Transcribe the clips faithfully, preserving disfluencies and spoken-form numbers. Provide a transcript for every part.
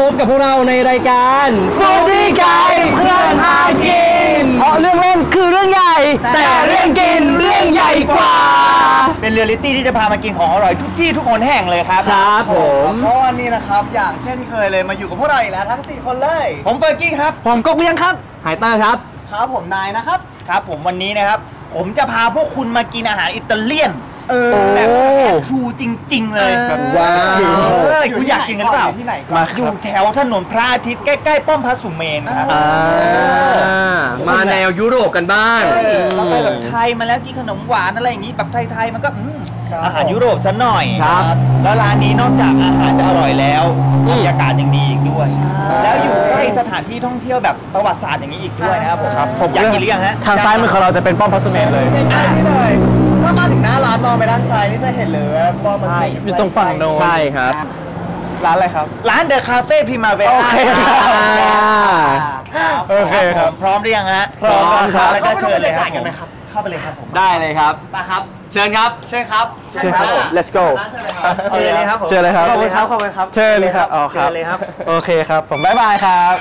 บกับพวกเราในรายการฟูดี้ไกด์เพื่อนพากินเพราะเรื่องเล่นคือเรื่องใหญ่แต่เรื่องกินเรื่องใหญ่กว่าเป็นเรียลลิตี้ที่จะพามากินของอร่อยทุกที่ทุกคนแห่งเลยครับครับผมเพราะวันนี้นะครับอย่างเช่นเคยเลยมาอยู่กับพวกเราอีกแล้วทั้งสี่คนเลยผมเฟอร์กี้ครับผมก๊กเลี้ยงครับไฮเตอร์ครับครับผมนายนะครับครับผมวันนี้นะครับผมจะพาพวกคุณมากินอาหารอิตาเลียนเออแบบทรูจริงๆเลยว้าวคุณอยากกินกันหรือเปล่ามาอยู่แถวถนนพระอาทิตย์ใกล้ๆป้อมพระสุเมนครับมาแนวยุโรปกันบ้างเราไปแบบไทยมาแล้วกินขนมหวานอะไรอย่างนี้แบบไทยๆมันก็อาหารยุโรปซะหน่อยแล้วร้านนี้นอกจากอาหารจะอร่อยแล้วบรรยากาศยังดีอีกด้วยแล้วอยู่ใกล้สถานที่ท่องเที่ยวแบบประวัติศาสตร์อย่างนี้อีกด้วยนะครับผมผมอยากกินหรือยังฮะทางซ้ายมือของเราจะเป็นป้อมพระสุเมนเลยนี่เลยถ้ามาถึงหน้าร้านมองไปด้านซ้ายนี่จะเห็นเลยว่าป้อมพระสุเมนอยู่ตรงฝั่งโน้นใช่ครับร้านอะไรครับร้านเดอะคาเฟ่พิมาเวล่าโอเคโอเคครับพร้อมหรือยังฮะพร้อมครับแล้วก็เชิญเลยครับเข้าไปเลยครับผมได้เลยครับไปครับเชิญครับเชิญครับเชิญครับ let's go เชิญเลยครับเชิญเลยครับขอบคุณครับขอบคุณครับเชิญเลยครับอ๋อครับเลยครับโอเคครับผมบ๊ายบายครับ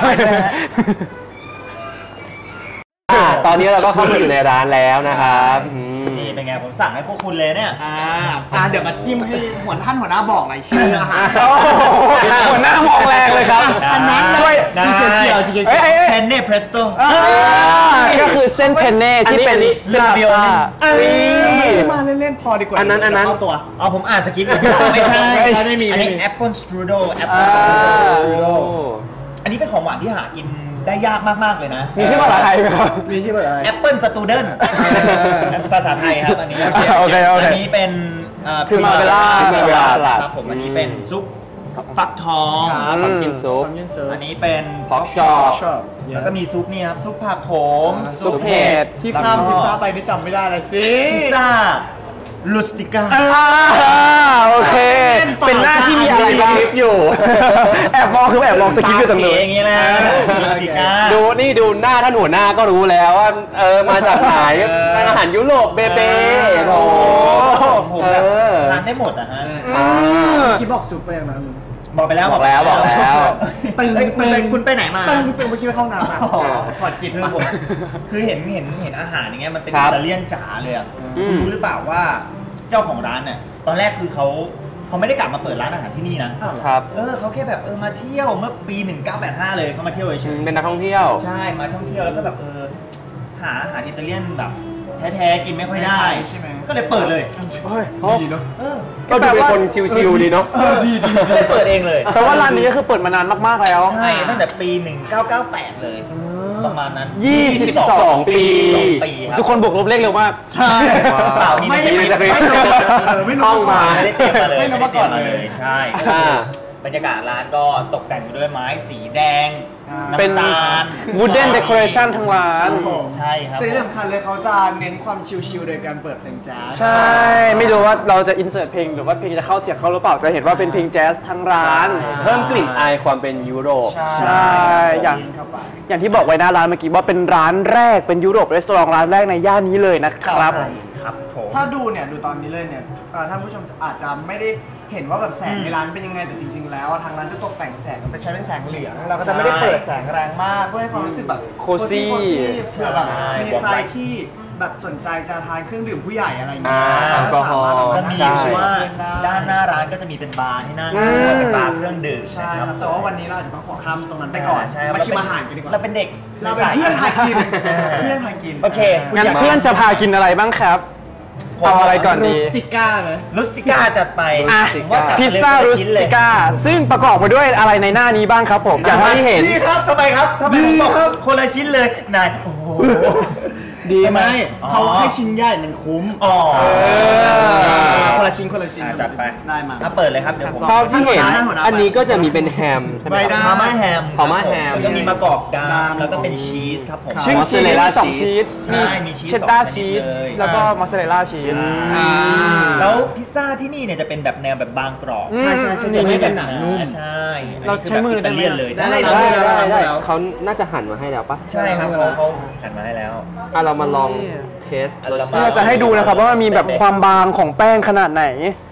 ตอนนี้เราก็เข้ามาอยู่ในร้านแล้วนะครับนี่เป็นไงผมสั่งให้พวกคุณเลยเนี่ยอ่าอ่าเดี๋ยวมาจิ้มให้หัวท่านหัวหน้าบอกรายชื่ออาหารหัวหน้ามองแรงเลยครับช่วยสีเขียวสีเขียวเพนเน่เพรสโต้ก็คือเส้นเพนเน่ที่เป็นลาเบียลมาเล่นๆพอดีกว่าอันนั้นอันนั้นตัวอ๋อผมอ่านสคริปต์ไม่ใช่ไม่มีอันนี้แอปเปิลสตรูโดแอปเปิลสตรูโดอันนี้เป็นของหวานที่หากินได้ยากมากๆเลยนะมีชื่อภาษาไทยไหมครับมีชื่อภาษาไทยแอปเปิลสตูเดนภาษาไทยครับอันนี้โอเคโอเคอันนี้เป็นคือมาเวล่าครับผมอันนี้เป็นซุปฟักทองพัมกินซุปอันนี้เป็นพ็อกช็อปแล้วก็มีซุปนี่ครับซุปผักโขมซุปเห็ดที่ข้ามพิซซ่าไปนี่จำไม่ได้เลยสิพิซซ่าลูสติก้าโอเคเป็นหน้าที่มีอะไรสคริปต์อยู่แอบมองคือแอบมองสคริปต์อยู่ตรงนู้นอย่างนี้นะลูสติก้าดูนี่ดูหน้าท่านหัวหน้าก็รู้แล้วว่าเออมาจากไหนอาหารยุโรปเบเบ้โอ้ผมแบบทานได้หมดอะฮะคิดบอกซุปไปอย่างนั้นบอกไปแล้วบอกแล้วบอกแล้วตึงตึงคุณไปไหนมาตึงตึงเมื่อกี้ไปเข้าน้ำมาถอดจิตคือผมคือเห็นเห็นเห็นอาหารอย่างเงี้ยมันเป็นอิตาเลียนจ๋าเลยอ่ะคุณรู้หรือเปล่าว่าเจ้าของร้านเนี่ยตอนแรกคือเขาเขาไม่ได้กลับมาเปิดร้านอาหารที่นี่นะครับเออเขาแค่แบบเออมาเที่ยวเมื่อปีหนึ่งเก้าแปดห้าเลยเขามาเที่ยวเฉยเป็นนักท่องเที่ยวใช่มาท่องเที่ยวแล้วก็แบบเออหาอาหารอิตาเลียนแบบแท้ๆกินไม่ค่อยได้ใช่ไหมก็เลยเปิดเลยดีเนาะก็ดูเป็นคนชิวๆดีเนาะดีดีเลยเปิดเองเลยแต่ว่าร้านนี้ก็คือเปิดมานานมากๆแล้วใช่ตั้งแต่ปีหนึ่งเก้าเก้าแปดเลยประมาณนั้นยี่สิบสองปีทุกคนบวกลบเลขเร็วมากใช่เปล่ามีไม่ได้ไม่ท่องมาไม่ได้เตรียมมาเลยไม่ได้เตรียมมาเลยใช่บรรยากาศร้านก็ตกแต่งด้วยไม้สีแดงเป็น wooden decoration ทั้งร้านใช่ครับแต่ที่สำคัญเลยเขาจะเน้นความชิลๆโดยการเปิดเพลงแจ๊สใช่ไม่รู้ว่าเราจะ insert เพลงหรือว่าเพลงจะเข้าเสียงเข้าหรือเปล่าจะเห็นว่าเป็นเพลงแจ๊สทั้งร้านเพิ่มกลิ่นอายความเป็นยุโรปใช่อย่างอย่างที่บอกไว้หน้าร้านเมื่อกี้ว่าเป็นร้านแรกเป็นยุโรปรีสอร์ทร้านแรกในย่านนี้เลยนะครับถ้าดูเนี่ยดูตอนนี้เลยเนี่ยท่านผู้ชมอาจจะไม่ได้เห็นว่าแบบแสงในร้านเป็นยังไงแต่จริงๆแล้วทางร้านจะตกแต่งแสงมันใช้เป็นแสงเหลืองเราก็จะไม่ได้เปิดแสงแรงมากเพื่อให้ความรู้สึกแบบโคซี่เผื่อแบบมีใครที่แบบสนใจจะทานเครื่องดื่มผู้ใหญ่อะไรอย่างเงี้ยแอลกอฮอล์ก็มีว่าด้านหน้าร้านก็จะมีเป็นบาร์ให้นั่งเป็นบาร์เครื่องดื่มใช่ครับแต่ว่าวันนี้เราอาจจะต้องขอข้ามตรงนั้นไปก่อนมาชิมอาหารกันดีกว่าเราเป็นเด็กเราเป็นเพื่อนพากินเพื่อนพากินโอเคงั้นเพื่อนจะพากินอะไรบ้างครับเอาอะไรก่อนดีลูสติก้าไหมลูสติก้าจัดไปพิซซ่าลูสติก้าซึ่งประกอบมาด้วยอะไรในหน้านี้บ้างครับผมอย่างที่เห็นนี่ครับทำไมครับทำไมผมบอกคนละชิ้นเลยนายโอ้โหดีไหมเขาให้ชิ้นใหญ่มันคุ้มอ๋อคนละชิ้นคนละชิ้นจัดไปได้มาถ้าเปิดเลยครับเดี๋ยวผมชอบที่เห็นอันนี้ก็จะมีเป็นแฮมใช่ไหมพาม่าแฮมพาม่าแฮมแล้วก็มีมะกอกดำแล้วก็เป็นชีสครับผมมอสซาเรลล่าสองชีสใช่มีชีสเชดดาร์ชีสแล้วก็มอสซาเรลล่าชีสแล้วพิซซ่าที่นี่เนี่ยจะเป็นแบบแนวแบบบางกรอบใช่ใช่ใช่จะไม่แบบหนังนุ่มใช่เราใช้มือได้เลยได้ได้ได้เขาน่าจะหั่นมาให้แล้วปะใช่ครับเขาเขาหั่นมาให้แล้วอ่ะเรามาลองเทสเราจะให้ดูนะครับว่ามันมีแบบความบางของแป้งขนาดไหน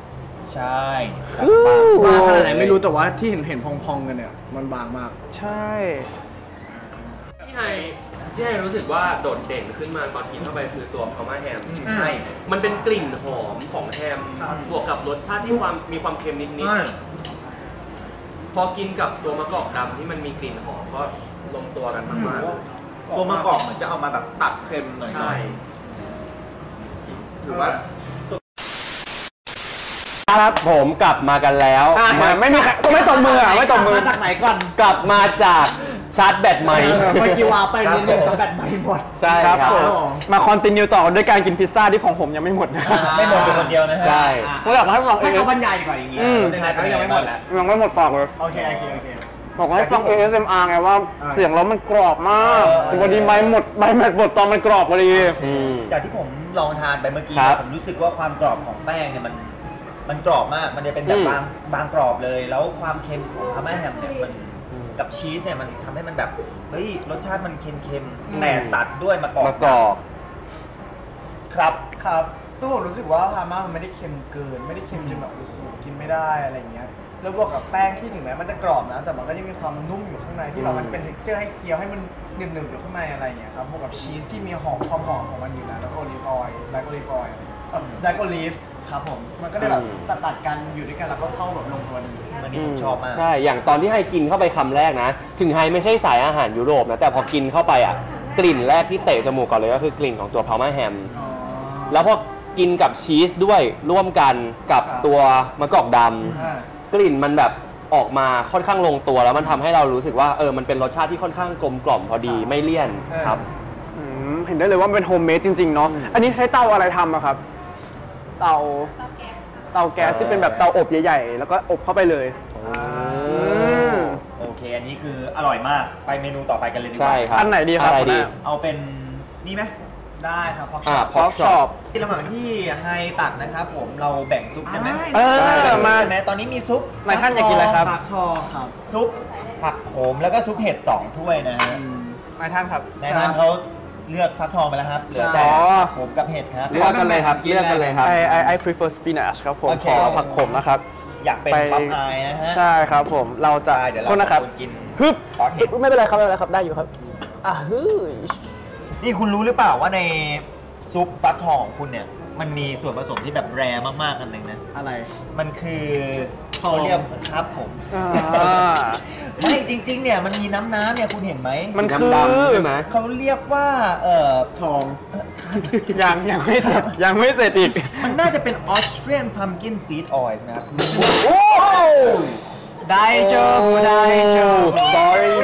ใช่บางขนาดไหนไม่รู้แต่ว่าที่เห็นเห็นพองๆกันเนี่ยมันบางมากใช่ที่ไฮที่ไฮรู้สึกว่าโดดเด่นขึ้นมาตอนกินเข้าไปคือตัวพาม่าแฮมใช่มันเป็นกลิ่นหอมของแฮมบวกกับรสชาติที่ความมีความเค็มนิดๆพอกินกับตัวมะกอกดำที่มันมีกลิ่นหอมก็ลงตัวกันมากๆตัวมะกอกเหมือนจะเอามาแบบตัดเค็มหน่อยๆใช่หรือว่าครับผมกลับมากันแล้วไม่มีก็ไม่ตบมือไม่ตบมือมาจากไหนก่อนกลับมาจากชาร์จแบตใหม่เมื่อกี้ว่าไปนิดนึงแบตใหม่หมดใช่ครับมาคอนติเนียต่อด้วยการกินพิซซ่าที่ของผมยังไม่หมดนะไม่หมดเป็นคนเดียวนะใช่เมื่อไหร่ให้ฟังเอเขาบรรยายดีกว่าอย่างนี้ใช่ก็ยังไม่หมดยังไม่หมดปากเลยโอเคโอเคโอเคบอกให้ฟัง เอ เอส เอ็ม อาร์ ไงว่าเสียงเรามันกรอบมากพอดีใบหมดใบแมทหมดตอนมันกรอบพอดีจากที่ผมลองทานไปเมื่อกี้ผมรู้สึกว่าความกรอบของแป้งเนี่ยมันมันกรอบมากมันจะเป็นแบบบางบางกรอบเลยแล้วความเค็มของพาม่าแฮมเนี่ยมันกับชีสเนี่ยมันทำให้มันแบบเฮ้ยรสชาติมันเค็มๆแต่ตัดด้วยมะกอกมะกอกครับครับทุกคนรู้สึกว่าพาม่ามันไม่ได้เค็มเกินไม่ได้เค็มจนแบบโอ้โหกินไม่ได้อะไรเงี้ยแล้วบวกกับแป้งที่ถึงแม้มันจะกรอบนะแต่มันก็ยังมีความนุ่มอยู่ข้างในที่เรามันเป็น texture ให้เคี้ยวให้มันหนึบๆอยู่ข้างในอะไรเงี้ยครับบวกกับชีสที่มีหอมความหอมของมันอยู่นะแล้วก็โอลิฟออยล์แบล็กโอลิฟออยล์แบล็กโอลิฟครับผมมันก็ได้แบบตัดตัดกันอยู่ด้วยกันแล้วก็เข้าแบบลงตัวดีอันนี้ผมชอบมากใช่อย่างตอนที่ไฮกินเข้าไปคำแรกนะถึงไฮไม่ใช่สายอาหารยุโรปนะแต่พอกินเข้าไปอ่ะกลิ่นแรกที่เตะจมูกก่อนเลยก็คือกลิ่นของตัวพาม่าแฮมแล้วพอกินกับชีสด้วยร่วมกันกับตัวมะกอกดำกลิ่นมันแบบออกมาค่อนข้างลงตัวแล้วมันทำให้เรารู้สึกว่าเออมันเป็นรสชาติที่ค่อนข้างกลมกล่อมพอดีไม่เลี่ยนครับเห็นได้เลยว่ามันเป็นโฮมเมดจริงๆเนาะอันนี้ใช้เตาอะไรทำอะครับเตาเตาแก๊สที่เป็นแบบเตาอบใหญ่ๆแล้วก็อบเข้าไปเลยโอเคอันนี้คืออร่อยมากไปเมนูต่อไปกันเลยดีกว่าใช่ครับอันไหนดีครับเอาเป็นนี่ไหมได้ครับพอกช็อปพอกช็อปที่ระหว่างที่ไฮตัดนะครับผมเราแบ่งซุปใช่ไหมเออมาไหมตอนนี้มีซุปนายท่านอยากกินอะไรครับผักทองครับซุปผักโขมแล้วก็ซุปเห็ดสองถ้วยนะฮะนายท่านครับนายท่านเขาเลือกฟักทองไปแล้วครับเหลือแต่ผักโขมกับเห็ดครับเลือกกันเลยครับเลือกกันเลยครับ I I I prefer spinach ครับผมขอผักโขมนะครับอยากเป็นป๊อปอายนะฮะใช่ครับผมเราจะเดี๋ยวเราจะกินฮึบไม่เป็นไรครับไม่เป็นไรครับได้อยู่ครับอ่ะฮึนี่คุณรู้หรือเปล่าว่าในซุปฟักทองของคุณเนี่ยมันมีส่วนผสมที่แบบแรร์มากๆกันหนึ่งนะอะไรมันคือเขาเรียกครับผมไม่จริงๆเนี่ยมันมีน้ำน้ำเนี่ยคุณเห็นไหมมันคือใช่ไหมเขาเรียกว่าเอ่อทองยังยังไม่เสร็จยังไม่เสร็จอีกมันน่าจะเป็น Austrian pumpkin seed oil นะครับโอ้ได้เจอได้เจอ sorry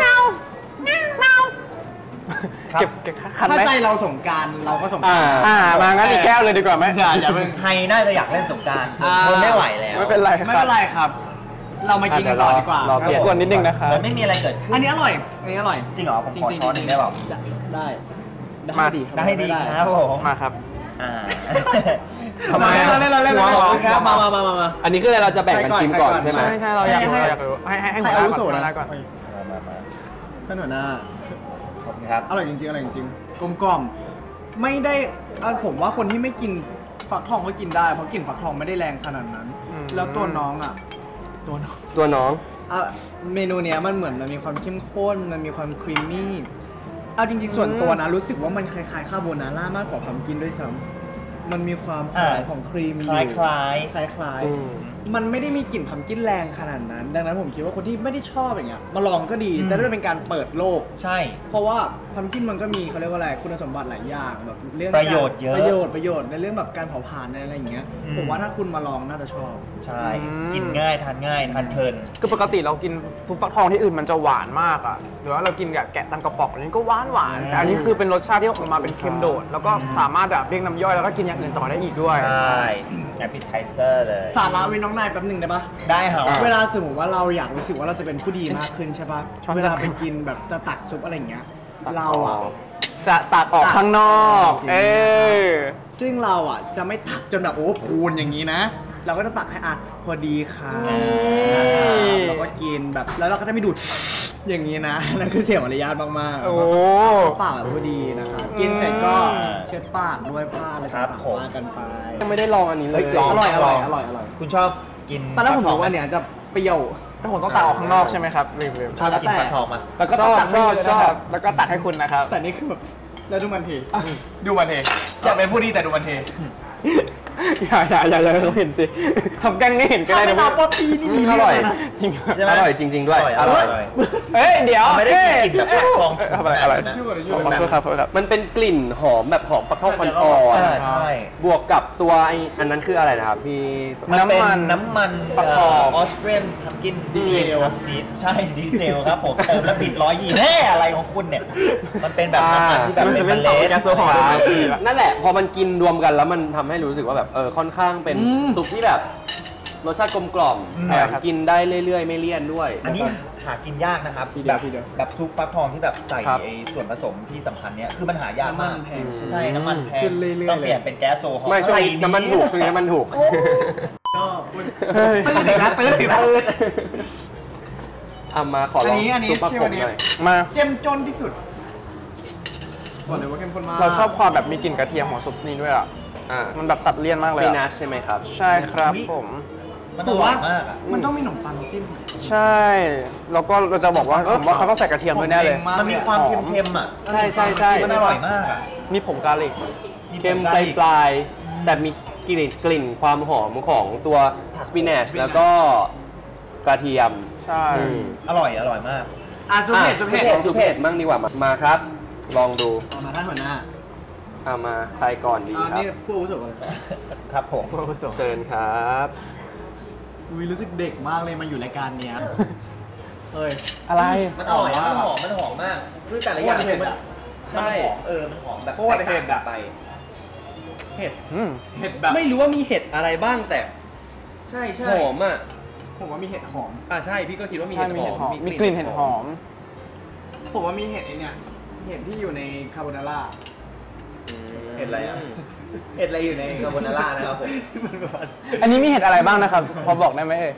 เก็บถ้าใจเราสงการเราก็สงการอ่ามางั้นอีกแก้วเลยดีกว่าไหมอย่าอย่าเป็นไฮน่าจะอยากเล่นสงการทนไม่ไหวแล้วไม่เป็นไรไม่เป็นไรครับเรามากินกันต่อดีกว่าเราเปลี่ยนกวนนิดนึงนะครับไม่มีอะไรเกิดขึ้นอันนี้อร่อยอันนี้อร่อยจริงเหรอผมขอช้อนหนึ่งได้เปล่าได้มาดีได้ดีครับผมมาครับอ่าทำไมเราเล่นเราเล่นเราเล่นครับมามามามาอันนี้คืออะไรเราจะแบ่งกันชิมก่อนใช่ไหมไม่ใช่เราอยากรู้อยากรู้ให้ให้ให้หัวหน้าก่อนหัวหน้าก่อนมามามาท่านหัวหน้าขอบคุณครับอร่อยจริงๆอร่อยจริงๆกลมกล่อมไม่ได้ผมว่าคนที่ไม่กินฟักทองก็กินได้เพราะกลิ่นฟักทองไม่ได้แรงขนาดนั้นแล้วตัวน้องอ่ะตัวน้องตัวน้องอ่ะเมนูเนี้ยมันเหมือนมันมีความเข้มข้นมันมีความครีมมี่เอาจริงๆส่วนตัวนะรู้สึกว่ามันคล้ายๆคาโบนาร่ามากกว่าพัมกินด้วยซ้ำมันมีความหอมของครีมคล้ายคล้ายคล้ายคล้ายมันไม่ได้มีกลิ่นพัมกินแรงขนาดนั้นดังนั้นผมคิดว่าคนที่ไม่ได้ชอบอย่างเงี้ยมาลองก็ดีแต่ด้วยเป็นการเปิดโลกใช่เพราะว่าพัมกินมันก็มีเขาเรียกว่าอะไรคุณสมบัติหลายอย่างแบบเรื่องประโยชน์เยอะประโยชน์ประโยชน์ในเรื่องแบบการเผาผลาญอะไรอย่างเงี้ยผมว่าถ้าคุณมาลองน่าจะชอบใช่กินง่ายทานง่ายทานเพลินคือปกติเรากินซุปฟักทองที่อื่นมันจะหวานมากอ่ะหรือว่าเรากินแบบแกะตามกระป๋องนี้ก็หวานหวานแต่อันนี้คือเป็นรสชาติที่ออกมาเป็นเค็มโดดแล้วก็สามารถแบบเรียกน้ำย่อยแล้วก็กินอย่างอื่นต่อได้อีกด้วยใช่แอปเปิลไทเซอร์เลยสาระวิน้องนายแป๊บหนึ่งได้ปะได้ครับเวลาสมมติว่าเราอยากรู้สึกว่าเราจะเป็นผู้ดีมากขึ้นใช่ปะเวลาไปกินแบบจะตักซุปอะไรเงี้ยเราอ่ะจะตักออกข้างนอกเออซึ่งเราอ่ะจะไม่ตักจนแบบโอ้พูนอย่างนี้นะเราก็จะตักให้อ่ะพอดีค่ะเราก็กินแบบแล้วเราก็จะไม่ดูดอย่างนี้นะนั่นคือเสียงมารยาทมากๆโอ้ปากแบบพอดีนะครับกินเสร็จก็เช็ดปากด้วยผ้าอะไรต่างๆว่ากันไปยังไม่ได้ลองอันนี้เลยอร่อยอร่อยอร่อยอร่อยคุณชอบกินตอนแรกผมบอกว่าเนี่ยจะเปรี้ยวแล้วผมต้องตักออกข้างนอกใช่ไหมครับลืมลืมชอบกินฟักทองมาแล้วก็ต้องตักให้เยอะนะครับแล้วก็ตักให้คุณนะครับแต่นี่คือแบบแล้วดูมันเทดูมันเทอยากเป็นผู้ดีแต่ดูมันเทอย่าอย่าอย่าอย่าเขาเห็นสิทำแกล้งไม่เห็นก็ได้ถ้าไม่นะเอาป๊อปปี้นี่มีอร่อยจริงใช่ไหมอร่อยจริง ๆ ด้วยอร่อยอร่อยเอ้ยเดี๋ยวไม่ได้กินแบบฟักทองเยทำอะไรอะไรนะขอโทษครับขอโทษครับมันเป็นกลิ่นหอมแบบหอมปลาทอดอ่อนอ่าใช่ๆบวกกับตัวไออันนั้นคืออะไรนะครับพี่มันเป็นน้ำมันน้ำมันฟักทองออสเตรียนพัมกินดีเซลครับซีดใช่ดีเซลครับผมเติมแล้วบิดร้อยยี่แน่อะไรของคุณเนี่ย มันเป็นแบบน้ำมันที่แบบมันเป็จะนเป็เมนต่อล็ดแก๊สโซฮอล์นั่นแหละพอมันกินรวมกันแล้วมันทำให้รู้สึกว่าแบบเออค่อนข้างเป็นซุปที่แบบรสชาติกลมกล่อมแถมกินได้เรื่อยๆ ไม่เลี่ยนด้วยอันนี้หากินยากนะครับทีเดีแบยวบทีเดียวแบบซุปฟักทองที่แบบใส่ครับไอ้ส่วนผสมที่สำคัญเนี้ยคือมันหายากมากน้ำมันแพงใช่น้ำมันแพงขึ้นเรื่อยๆต้องเปลี่ยนเป็นแก๊สโซฮอล์ไม่ช่วงนี้น้ำมันถูกช่วงนี้น้ำมันถูกก็เฮ้ยตื่นอีกแล้วตื่นอีกแล้วเอามาขอลอัอน งนี้อันนี้ซุปปลาที่ผวังนนี้หน่อยมาเจ้มจนที่สุดบอกเลยว่าเข้มข้นมากเราชอบความแบบมีกลิ่นกระเทียมของซุปนี้ด้วยอ่ะอ่ามันแบบตัดเลี่ยนมากเลยปีอะนัชใช่ไหมครับใช่ครับผมมันผอมร่อว่ายมากอ่ะมันต้องมีขนมปังจิ้มใช่ แล้วก็เราจะบอกว่าผมว่าเขาต้องใส่กระเทียมด้วยแน่เลยมันมีความเค็มๆอ่ะใช่ใช่ใช่มันอร่อยมากอ่ะมีผงกาลิกเค็มปลายปลายๆแต่มีกลิ่นกลิ่นความหอมของตัวสปินัชแล้วก็กระเทียมใช่อืมอร่อยอร่อยมากอ่ะซุปเผ็ดซุปเผ็ดลองซุปเผ็ดบ้างดีกว่ามามาครับ ลองดูเอามาท่านหัวหน้าเอามาใครก่อนดีอ่าครับนี่ผู้อาวุโสเลยครับผมผู้อาวุโสเชิญครับอุ้ยรู้สึกเด็กมากเลยมาอยู่รายการเนี้ยเฮ้ยอะไรมันอร่อยมันหอมมันหอมมากคือแต่ละอย่างโคตรเผ็ดมันอะใช่เออมันหอมแบบโคตรเผ็ดอะไปเห็ดอืมเห็ดแบบไม่รู้ว่ามีเห็ดอะไรบ้างแต่ใช่ใช่หอมอ่ะผมว่ามีเห็ดหอมอ่าใช่พี่ก็คิดว่ามีใช่เห็ดมีหอเห็ดมหอม มีกลิ่นเห็ดหอมผมว่ามีเห็ดไอเนี่ยเห็ดที่อยู่ในคาโบนาร่าอืมเห็ดอะไรอ่ะเห็ดอะไรอยู่ในคาโบนาร่านะครับผมอันนี้มีเห็ดอะไรบ้างนะครับ พอบอกได้ไหมเอ่ย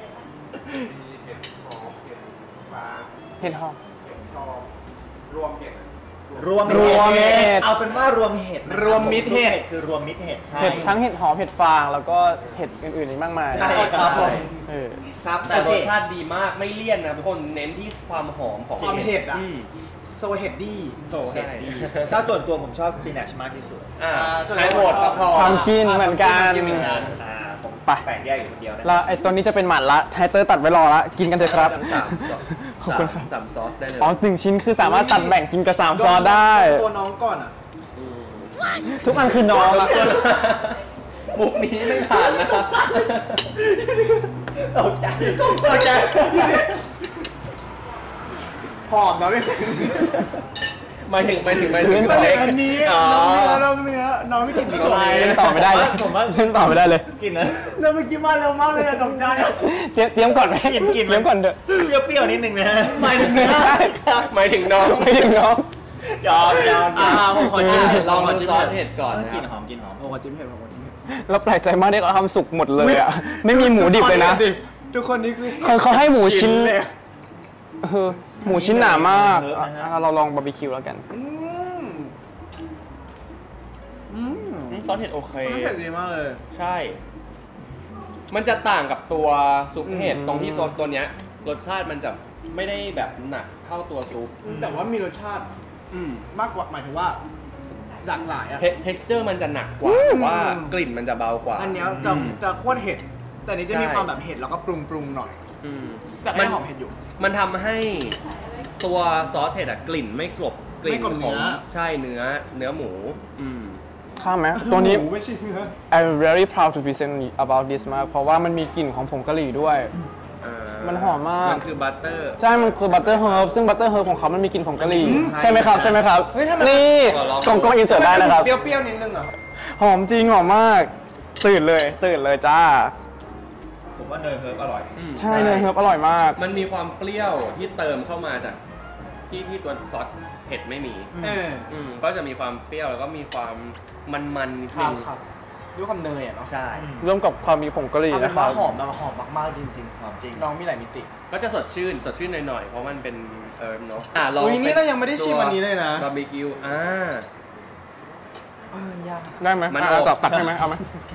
เห็ดหอมรวมรวมเห็ดเอาเป็นว่ารวมเห็ดนะคบรวมมิตรเห็ดคือรวมมิตรเห็ดใช่เห็ดทั้งเห็ดหอม เห็ดฟาง แล้วก็เห็ดอื่นๆอีกมากมายใช่ครับผมเออครับแต่โอรเคสชาติดีมากไม่เลี่ยนนะทุกคนเน้นที่ความหอมของความเห็ดอ่ะมโซเห็ดดี้โซเห็ดดีถ้าส่วนตัวผมชอบสปินัชมากที่สุดอ่าส่วนไฮโหวตครับพอความคินเหมือนกันเหมือนกันอ่าผมไปแปลกแยกอยู่คนเดียวนะแล้วไอ้ตัวนี้จะเป็นหมันละไฮเตอร์ตัดไว้รอละ กินกันเถอะครับสามซอสขอบคุณครับสามซอสได้เลยอ๋อหนึ่งชิ้นคือสามารถตัดแบ่งกินกับสามซอสได้ตัวน้องก่อนอ่ะทุกอันคือน้องอะมุกนี้ไม่ผ่านนะครับตกใจตกใจหอมนะพี่หมายถึงหมายถึงหมายถึงเล่นตต่อนอเด็กอันนี้อ๋อน้องเนื้อน้องเนื้อน้องไม่กินพริกไทยเล่นต่อไม่ได้เลยผมว่าเล่นต่อไม่ได้เลยกินนะแล้วเมื่อกี้มาเร็วมากเลยอะตกใจอะเตรียมเตรียมก่อนไหมกินกินเตรียมก่อนเถอะเปรี้ยวๆนิดนึงนะหมายถึงเนื้อหมายถึงน้องไม่ถึงน้องยอมยอมอ่าผมขอจิ้มเห็ดลองขดูจิ้มซอสเห็ดเห็ดก่อนเออนะกลินหอมกลินหอมผมขอจิ้มเห็ดผมขอจิ้มเห็ดแล้วแปลกใจมากที่เขาทำสุกหมดเลยอ่ะ ไม่มีหมูดิบเลยนะทุกคนนี่คือเขาเขาให้หมูชิ้นเลยเออหมูชิ้นหนามากอ่ะอ่ะเราลองบาร์บีคิวแล้วกันอืมอืมอืมซอสเห็ดโอเคมันเผ็ดดีมากเลยใช่ มันจะต่างกับตัวซุปเห็ดอืมตรงที่ตัวตัวเนี้ยรสชาติมันจะไม่ได้แบบหนักเท่าตัวซุปแต่ว่ามีรสชาติอืมมากกว่าหมายถึงว่าหลากหลายอ่ะเท็กซ์เจอร์มันจะหนักกว่าแต่ว่ากลิ่นมันจะเบากว่าอันเนี้ยจะจะโคตรเห็ด แต่อันนี้จะมีใช่ความแบบเห็ดแล้วก็ปรุงปรุงๆหน่อยอืมแต่ก็ยังหอมเห็ดอยู่มันทำให้ตัวซอสเห็ดอะกลิ่นไม่กลบกลิ่นไม่กลบของเนื้อใช่เนื้อเนื้อหมู อืมข้ามไหมตัวนี้หมูไม่ใช่เนื้อ I'm very proud to present about this มาก เพราะว่ามันมีกลิ่นของผงกะหรี่ด้วยอ่ามันหอมมากมันคือบัตเตอร์ใช่ มันคือบัตเตอร์เฮิร์บซึ่งบัตเตอร์เฮิร์บของเขามันมีกลิ่นผงกะหรี่อืมใช่ไหมครับ ใช่ไหมครับเฮ้ยทำไมนี่ขอลองกล่องกล่องอินเสิร์ตได้นะครับเปรี้ยวๆนิดนึงเหรอหอมจริงหอมมาก ตื่นเลย ตื่นเลยจ้าผมว่าเนยเฮิร์บอร่อยอืมใช่เนยเฮิร์บอร่อยมากมันมีความเปรี้ยวที่เติมเข้ามาจากที่ที่ตัวซอสเห็ดไม่มีเอออืมก็จะมีความเปรี้ยวแล้วก็มีความมันๆนิดคนึรับงครับด้วยความเนยอ่ะเนาะใช่ร่วมกับความมีผงกะหรี่เอาเป็นะนครัว่าบหอมแบบหอมมากๆจริงหอมจริงๆน้องมีหลายมิติก็จะสดชื่นสดชื่นหน่อยๆเพราะมันเป็นเออเนาะอ่ะลองอุ๊ยนี่ป็เรายังไม่ได้ชิมอันนี้เลยนะบาร์บีคิวอ่าเออยากได้ไหมมันอ่ะอบตักตักให้ไหมเอาไหม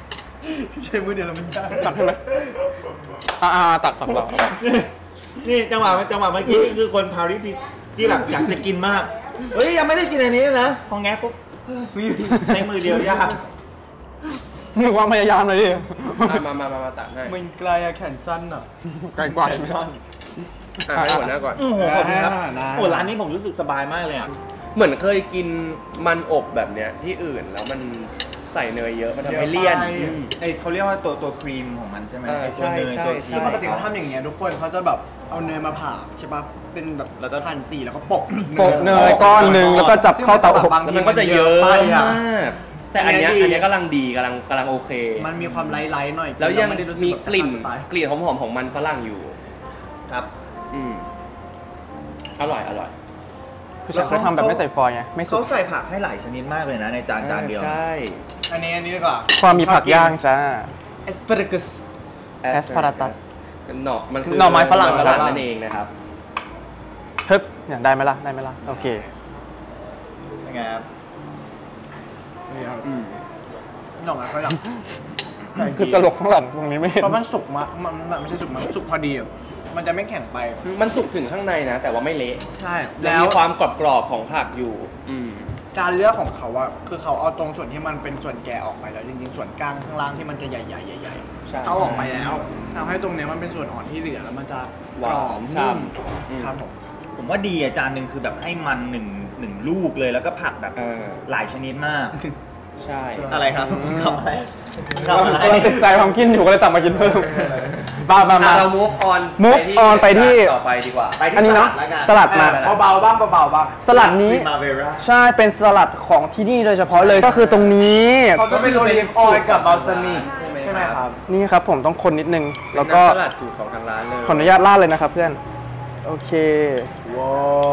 ใช้มือเดียวแล้วมันยากตักให้ไหมอ่าตักตักเรานี่จังหวะจังหวะเมื่อกี้คือคนพาริสที่แบบอยากจะกินมากเฮ้ยยังไม่ได้กินอันนี้นะพอแงะปุ๊บใช้มือเดียวยากมีความพยายามเลยดิมามามามาตักให้มันไกลอะแขนสั้นอะไกลกว่าอ่ะให้หัวหน้าก่อนโอ้โหขอบคุณครับให้อาหารนะโอ้ร้านนี้ผมรู้สึกสบายมากเลยอ่ะเหมือนเคยกินมันอบแบบเนี้ยที่อื่นแล้วมันใส่เนยเยอะมันทำให้เลี่ยนอืมไอเขาเรียกว่าตัวตัวครีมของมันใช่ไหมเออไอตัวเนยใช่ตัวใช่ครีคือมปกติเขาทำอย่างเงี้ยทุกคนเขาจะแบบเอาเนยมาผ่าใช่ปะเป็นแบบแล้วก็หั่นสีแล้วก็โปะโปะเนยก้อนหนึ่งแล้วก็จับเข้าเตาอบบางแล้วทีมันก็จะเยอะไปอะมากแต่อันเนี้ยอันเนี้ยกำลังดีกำลังกำลังโอเคมันมีความไลท์ๆหน่อยแล้วยังไได้รู้สึมีแบบกลิ่นจะขาดจะตายกลิ่นหอมๆของมันฝรั่งอยู่ครับอืมอร่อยอร่อยคือฉันเคยทำแบบไม่ใส่ฟอยล์ไงไม่สุเขากใส่ผักให้หลายชนิดมากเลยนะในจานจานเดียวใช่อันนี้อันนี้ดีกว่าความมีผักย่างจ้าเอสเปรกัส Asparagus หน่อมันคือหน่อไม้ฝรั่งฝรั่งนั่นเองนะครับเฮ้ยอยากได้ไหมล่ะได้ไหมล่ะโอเคเป็นไงครับนี่ครับอืมหน่อไม้ฝรั่งคือตลกข้างหลังตรงนี้ไม่เห็นเพราะมันสุกมากมันมันไม่ใช่สุกมันสุกพอดีอะมันจะไม่แข็งไปมันสุกถึงข้างในนะ แต่ว่าไม่เละใช่แล้แล้ว วมีความกรอบๆของผักอยู่ อืมการเลือกของเขาอะคือเขาเอาตรงส่วนที่มันเป็นส่วนแก่ออกไปแล้วจริงๆส่วนกลางข้างล่างที่มันจะใหญ่ๆใหญ่ใช่ๆเอาออกไปแล้วทำให้ตรงเนี้ยมันเป็นส่วนอ่อนที่เหลือแล้วมันจะกรอบหวานนุ่มฉ่ำอืมครับผมผมว่าดีอ่ะจานหนึ่งคือแบบให้มันหนึ่งหนึ่งลูกเลยแล้วก็ผักแบบเออหลายชนิดมากใช่อะไรครับคำอะไรกำคำอะไรลังติดใจความกินอยู่ก็เลยตักมากินเพิ่มมามามาอ่ะเรา move on move on ไปที่ต่อไปดีกว่าไปที่อันนี้เนาะสลัดแล้วกันสลัดมาเบาๆบ้างเบาๆบ้างสลัดนี้มาเวราใช่เป็นสลัดของที่นี่โดยเฉพาะเลยก็คือตรงนี้เขาจะเป็นโอลิฟออยล์กับบาลซามิกใช่ไหมใช่ไหมครับนี่ครับผมต้องคนนิดนึงแล้แล้ว วก็ก็สลัดสูตรของทางร้านเลยขออนุญาตราดเลยนะครับเพื่อนโอเคว้าว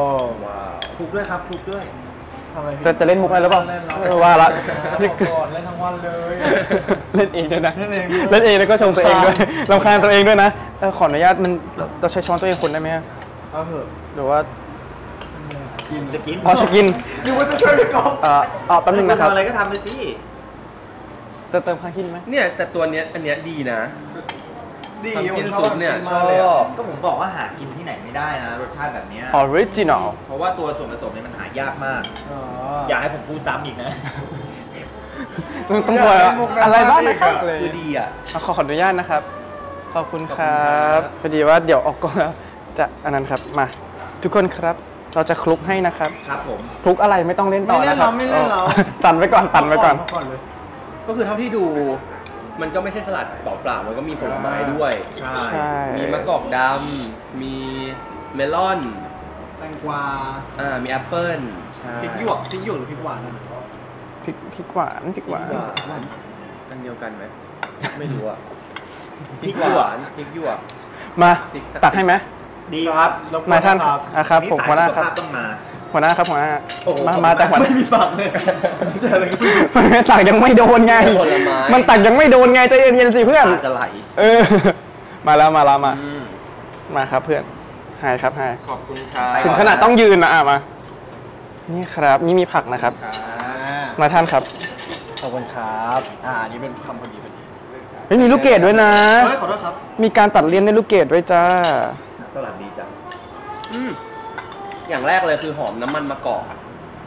ว้าวคลุกด้วยครับคลุกด้วยทำอะไรจะจะเล่นมุกอะไรหรือเปล่าเออว่าละนี่คือเล่นทั้งวันเลยเล่นเองด้วยนะเล่นเองด้วยเล่นเองแล้วก็ชมตัวเองด้วยรำคาญตัวเองด้วยนะเออขออนุญาตมันเราใช้ช้อนตัวเองคนได้ไหมฮะเอาเถอะหรือว่ากินจะกินพอจะกินดูว่าจะช่วยพี่กอล์ฟเอ่อเอาแป๊บนึงนะครับทำอะไรก็ทำไปสิจะเติมข้างกินไหมเนี่ยแต่ตัวเนี้ยอันเนี้ยดีนะดีทำกินผมชอบซุปเนี่ยกิชมาอกเลยอะบก็ผมบอกว่าหากินที่ไหนไม่ได้นะรสชาติแบบเนี้ยออริจินอลเพราะว่าตัวส่วนผสมเนี่ยมันหายากมากอ๋ออย่าให้ผมพูดซ้ำอีกนะต้องต้องบอกว่าอะไรบ้างนะครับเลยคือดีอ่ะขอขออนุญาตนะครับ ขอบคุณครับพอดีว่าเดี๋ยวออกกล้องแล้วจะอันนั้นครับมา ทุกคนครับ เราจะคลุกให้นะครับครับผมคลุกอะไรไม่ต้องเล่นต่อไม่เล่นนะคเรารับไม่เล่นเราตันไว้ก่อนตันไว้ก่อนเาก่อนเลยก็คือเท่าที่ดู มันก็ไม่ใช่สลัดเปล่าๆมันก็มีผลไม้ด้วยใช่ใช่มีมะกอกดำมีเมลอนแตงกวาอ่ามีแอปเปิ้ลใช่พริกหยวกพริกหยวกหรือพริกหวานนะพริกพริกหวานพริกหวานอันเดียวกันไหมไม่รู้อ่ะพริกหยวกพริกหยวกมาพริกสักตักให้ไหมดีครับรบกวมาท่านครับอ่ะครับนี่ผมสายหัวหน้าสุขครับภาพต้องมาหัวหน้าครับหัวหน้าโอ้โหมามาแต่หัวหน้าไม่มีปากเลยเจออะไรก็ไม่รู้มันตักยังไม่โดนไงผลไม้มันตักยังไม่โดนไงใจเย็นๆสิเพื่อนอาจจะไหลเออ มาแล้วมาแล้วมาอืมมาครับเพื่อนหายครับหายขอบคุณครับถึงขนาดต้องยืนนะอ่ะมา นี่ครับนี่มีผักนะครับอ่ามาท่านครับขอบคุณครับ อ่าอันนี่เป็นคำพอดีพอดีไม่มีลูกเกดด้วยนะเฮ้ยขอโทษครับมีการตัดเลียนในลูกเกดด้วยจ้าสลัดดีจังอืมอย่างแรกเลยคือหอมน้ำมันมะกอกอะ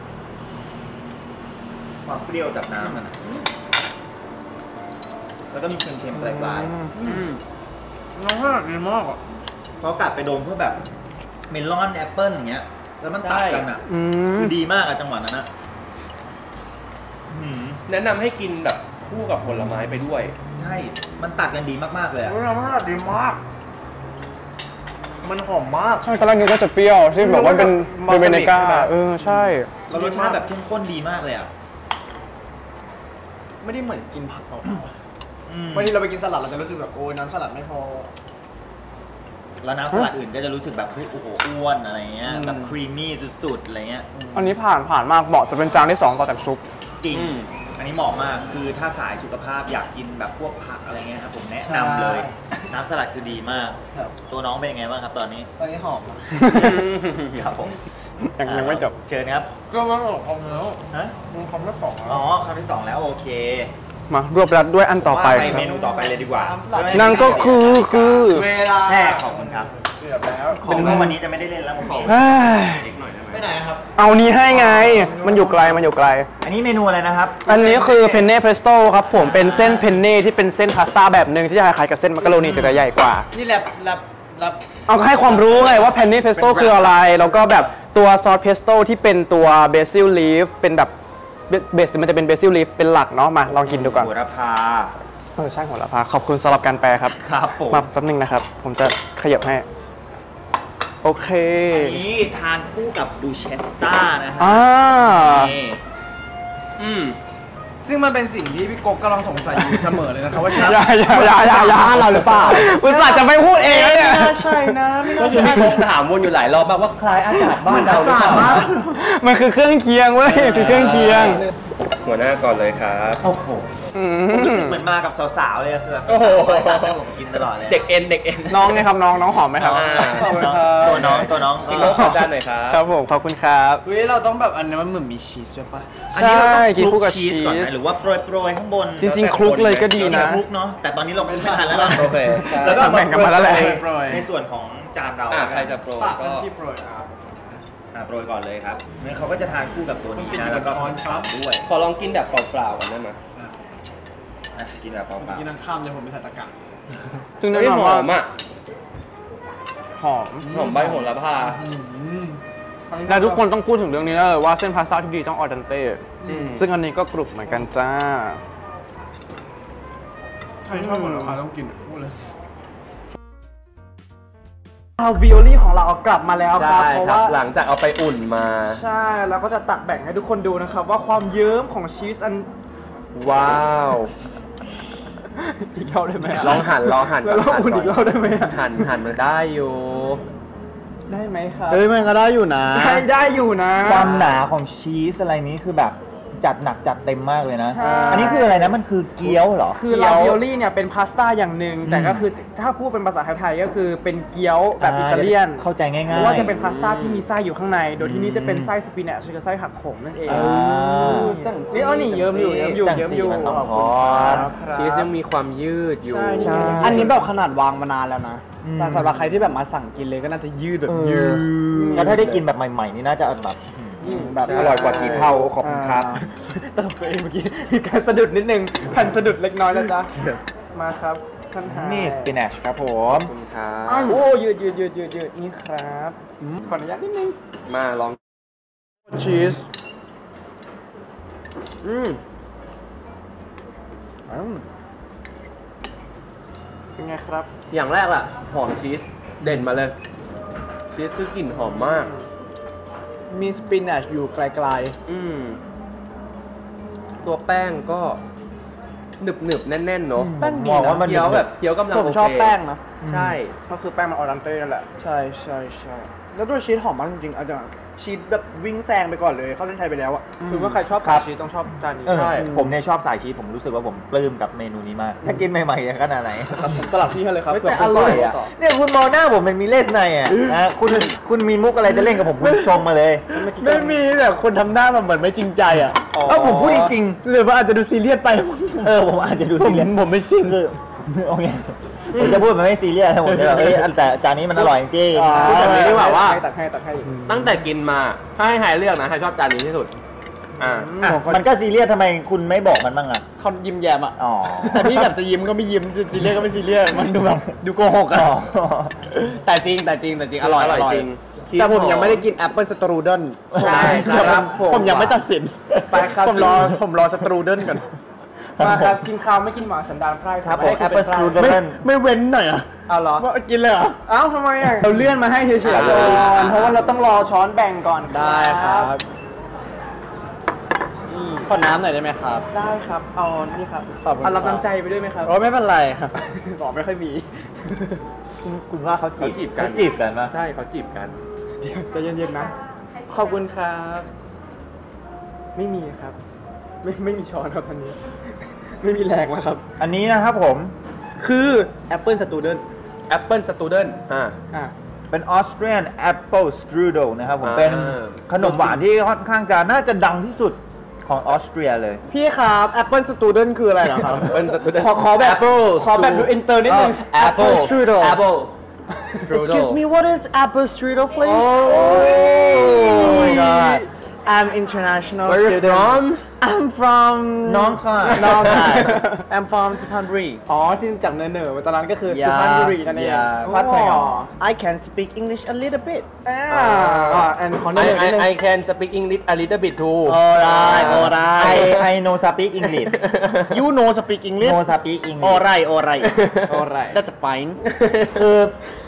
ความเปรี้ยวจากน้ำมันอะแล้วก็มีเค็มๆปลายอืมน้องขนาดดีมากอ่ะๆเพราะกัดไปโดนเพื่อแบบเมลอนแอปเปิ้ลอย่างเงี้ย แล้วมันตัดกันอ่ะอืมคือดีมากอะจังหวะนั้นอะหืมแนะนำให้กินแบบคู่กับผลไม้ไปด้วยใช่ มันตัดกันดีมากๆเลยอะน้องขนาดดีมาก มันหอมมากใช่ตอนแรกนึกว่าจะเปรี้ยวที่บอกว่าเป็นมัเป็น นเบเนก้าใช่ไหมเออใช่แล้วรสชาติแบบเข้มข้นดีมากเลยอะไม่ได้เหมือนกินผักเปล่าอืมๆบางทีเราไปกินสลัดเราจะรู้สึกแบบโอ้ยน้ำสลัดไม่พอแล้วน้ำสลัดอื่นก็จะรู้สึกแบบเฮ้ยโอ้โหอ้วนอะไรเงี้ยอืมแบบครีมมี่สุดๆอะไรเงี้ยอันนี้ผ่านผ่านมากเหมาะจะเป็นจานที่สองต่อจากซุปจริงอืมอันนี้เหมาะมาก คือถ้าสายสุขภาพอยากกินแบบพวกผักอะไรเงี้ยครับผมแนะนำเลย น้ำสลัดคือดีมากครับตัวน้องเป็นยังไงบ้างครับตอนนี้ตอนนี้หอมนะครับผมยังยังไม่จบเชิญครับก็มันออกคอมแล้วฮะมันคอมแล้วสองแล้วอ๋อคำที่สองแล้วโอเคมารวบรัดด้วยอันต่อไปว่าคไปรับเมนูต่อไปเลยดีกว่านั่นก็คือคือเวลาแม่ขอบคุณครับเกือบแล้วเป็นว่าวันนี้จะไม่ได้เล่นแล้วผมเองเฮ้ยไปไหนครับเอานี้ให้ไง มันอยู่ไกลมันอยู่ไกลอันนี้เมนูอะไรนะครับอันนี้คือเพนเน่เพรสโต้ครับผมเป็นเส้นเพนเน่ที่เป็นเส้นพาสต้าแบบหนึ่งที่จะคล้ายๆกับเส้นมักกะโรนีแต่จะใหญ่กว่านี่แลบแลบแลบเอาให้ความรู้ไงว่าเพนเน่เพสโต้คืออะไร แล้วก็แบบตัวซอสเพสโต้ที่เป็นตัวเบซิลลีฟเป็นแบบเบสมันจะเป็นเบซิลลีฟเป็นหลักเนาะมาลองกินดูก่อนโหระพาเออใช่หัวละพาขอบคุณสำหรับการแปลครับครับผมมาแป๊บนึงนะครับ ผมจะขยับให้ โอเคอันนี้ทานคู่กับบูเชสต้านะฮะอ่านี่อืมซึ่งมันเป็นสิ่งที่พี่โกกกำลังสงสัยอยู่เสมอเลยนะครับว่าใช่อย่าอย่าอย่าอย่าอย่าเราหรือเปล่าอุตส่าห์จะไม่พูดเองแล้วเนี่ยไม่น่าใช่นะไม่ก็น่าคือใช่พี่โกงถามวนอยู่หลายรอบแบบว่าคล้ายอากาศบ้านเราหรือเปล่ามันคือเครื่องเคียงเว้ยคือเครื่องเคียงหัวหน้าก่อนเลยครับโอ้โหอืผมรู้สึกมเหมือนมากับสาวๆเลยอะคือแบบโอ้โหสาวๆทำให้ผมกินตลอดเลยเด็กเอ็นเด็กเอ็นน้องไงครับน้องน้องหอมไหมครับอ่าตัวน้องตัวน้องพี่ก็โกขอจานหน่อยครับครับผมขอบคุณครับเฮ้ยเราต้องแบบอันนี้มันเหมือนมีชีสใช่ปะอันนี้เราต้องใช่กินคู่กับชีสก่อนชีนะสหรือว่าโปรยโปรยๆข้างบนจริงๆคลุกเลยก็ดีจริงนะๆคลุกเนาะแต่ตอนนี้เราคลุกไม่ทันแล้วเราโอเคแล้วก็แบ่งกันมาแล้วแหละโปรยๆในส่วนของจานเราอ่ะใครจะโปรยฝากก็ที่โปรยครับอ่ะโปรยก่อนเลยครับเนี่ยเขาก็จะทานคู่กับตัวนี้มันติดอยู่นะแล้วก็บนช้อนครับด้วยขอลองกินแบบเปล่าๆก่อนได้ไหมอ่ะกินแบบเปล่ากินน้ำข้ามเลยผมเป็นสายตะกั่ซึ่งเฮ้แน่ยนอนหว่าอมอ่ะหอมหอมใบโหระพาและทุกคนต้องพูดถึงเรื่องนี้แล้วเลยว่าเส้นพาสต้าที่ดีต้องออเดนเต้อืมซึ่งอันนี้ก็กรุบเหมือนกันจ้าใครชอบหมดแล้วต้องกินพูดเลยเอาวิโอลี่ของเราเอากลับมาแล้วครับใช่เพราะครับว่าหลังจากเอาไปอุ่นมาใช่แล้วก็จะตักแบ่งให้ทุกคนดูนะครับ ว่าความเยิ้มของชีสอันว้าวอีกรอบได้ไหมะลองหั่นลองหั่นแล้วลองอุ่นอีกรอบได้ไหมอะหั่นหั่นมันได้อยู่ได้ไหมครับเฮ้ยมันก็ได้อยู่นะได้ได้อยู่นะความหนาของชีสอะไรนี้คือแบบจัดหนักจัดเต็มมากเลยนะใช่อันนี้คืออะไรนะมันคือเกี๊ยวเหรอคือลาวิโอลี่เนี่ยเป็นพาสต้าอย่างหนึ่งแต่ก็คือถ้าพูดเป็นภาษาไทยๆก็คือเป็นเกี๊ยวแบบอิตาเลียนเข้าใจง่ายๆเพราะว่าจะเป็นพาสต้าที่มีไส้อยู่ข้างใน โดยที่นี่จะเป็นไส้สปินัชคือไส้ผักขมนั่นเองอ่าจังนี่อ๋อนี่เยิ้มอยู่เยิ้มอยู่จังเยิ้มสีอยู่มันต้องขอบพคุณอครับชีสยังมีความยืดอยู่ใช่ใช่อันนี้แบบขนาดวางมานานแล้วนะอืมแต่สำหรับใครที่แบบมาสั่งกินเลยก็น่าจะยืดแบบยืดแล้วถ้าได้กินแบบใหม่ ๆ นี่น่าจะแบบแบบใช่อร่อยกว่ากี่เท่าขอบคุณครับเติมตัวเองเมื่อกี้มีการสะดุดนิดนึงพันสะดุดเล็กน้อยแล้วจ้ะมาครับท่านหานี่สปินัชครับผมขอบคุณครับโอ้ยืดยืดยืดยืดยืดนี่ครับขออนุญาตนิดนึงมาลองชีสอืมเป็นไงครับอย่างแรกล่ะ หอมชีสเด่นมาเลย ชีสคือกลิ่นหอมมากมีสปินัชอยู่ไกลอืม ตัวแป้งก็หนึบหนึบๆแน่นๆเนาะแป้งดีนะบอกว่ามันเคี้ยวแบบเคี้ยวกำลังๆผมโอเคชอบแป้งนะใช่ก็คือแป้งมันออรันเต้นั่นแหละใช่ใช่ใช่แล้วตัวชีสหอมมากจริงๆอาจจะชีสแบบวิ่งแซงไปก่อนเลยเข้าเส้นชัยไปแล้วอะคือว่าใครชอบครับชีสต้องชอบจานนี้เออใช่ผมเนี่ยชอบสายชีสผมรู้สึกว่าผมปลื้มกับเมนูนี้มาก ถ้ากินใหม่ๆจะขนาดไหนครับผมสลับที่ให้เลยครับเฮ้ยแต่เผื่อร่อยอะต่เนี่ยคุณมองหน้าผมมันมีเลสในอ่ะนะคุณคุณมีมุกอะไรจะเล่นกับผมคุณชงมาเลยไม่มีแต่คนทำหน้าแบบเหมือนไม่จริงใจอะเอ้าผมพูดจริงหรือว่าอาจจะดูซีเรียสไปๆเออผมอาจจะดูผมซีเรียสผมไม่ชินคือโอเคผมจะพูดมันไม่ซีเรียสนะผมจะแบบเอ้ยแต่จานนี้มันอร่อยจริงอ่าพูดแบบนี้ดีกว่าว่าตักให้ตักให้ตั้งแต่กินมา ถ้าให้ไฮเลือกนะไฮชอบจานนี้ที่สุด อ่าอ่ะมันก็ซีเรียสทำไมคุณไม่บอกมันบ้างอ่ะเขายิ้มแย้มอะอ๋อแต่พี่แบบจะยิ้มก็ไม่ยิ้มจะซีเรียสก็ไม่ซีเรียสมันดูแบบดูโกหกอะอ๋อแต่จริงแต่จริงแต่จริงอร่อยอร่อยจริงแต่ผมชีสหอมยังไม่ได้กินแอปเปิลสตรูเดิลใช่ใช่ครับผมผมยังไม่ตัดสินไปครับผมรอผมรอสตรูเดิลก่อนมาครับกินข้าวไม่กินหวานสันดานไพร่ครับผมให้แอปเปิลสตรูเดิไม่ลไม่เว้นหน่อยอะเอาเหรอว่ากินเลยเหรอเอ้าทำไมอ่ะเราเลื่อนมาให้เฉยๆอ่าก่อนเพราะว่าเราต้องรอช้อนแบ่งก่อนได้ครับขอน้ำหน่อยได้ไหมครับได้ครับเอานี่ครับขอบคุณเอารับครับน้ำใจไปด้วยไหมครับโอ้ไม่เป็นไรครับบอกไม่ค่อยมีคุณคุณว่าเขาเขาจีจีบบ กันเขาจีบกันปะใช่เขาจีบกันเดี๋ยวใจเย็นๆนะ ขอบคุณครับ ไม่มีครับ ไม่ไม่มีช้อนครับอันนี้ ไม่มีแรงแล้วครับอันนี้นะครับผมคือ Apple Student แอปเปิลสตูเดนอ่าอ่ะเป็นออสเตรียนแอปเปิลสตรูโดนะครับผมอ่าเป็นขนมหวานที่ค่อนข้างจะน่าจะดังที่สุดของออสเตรียเลยพี่ครับ Apple Student คืออะไรเหรอครับ Apple Student ขอขอแบบ Apple ขอแบบดูอินเตอร์นิดนึง Apple Strudel Apple Excuse me what is Apple Strudel please Oh my god I'm international Where you student from? I'm from น้องค่ะน้องค่ะ I'm from สุพรรณบุรีอ๋อที่จากเนินๆตอนนั้นก็คือสุพรรณบุรีนั่นเองพัทยา I can speak English a little bit อ่าแอนขอเนิ I นๆนิดนึง I I can speak English a little bit too alright alright I I know speak English you know speak English no speak English alright alright Alright that's fine คือ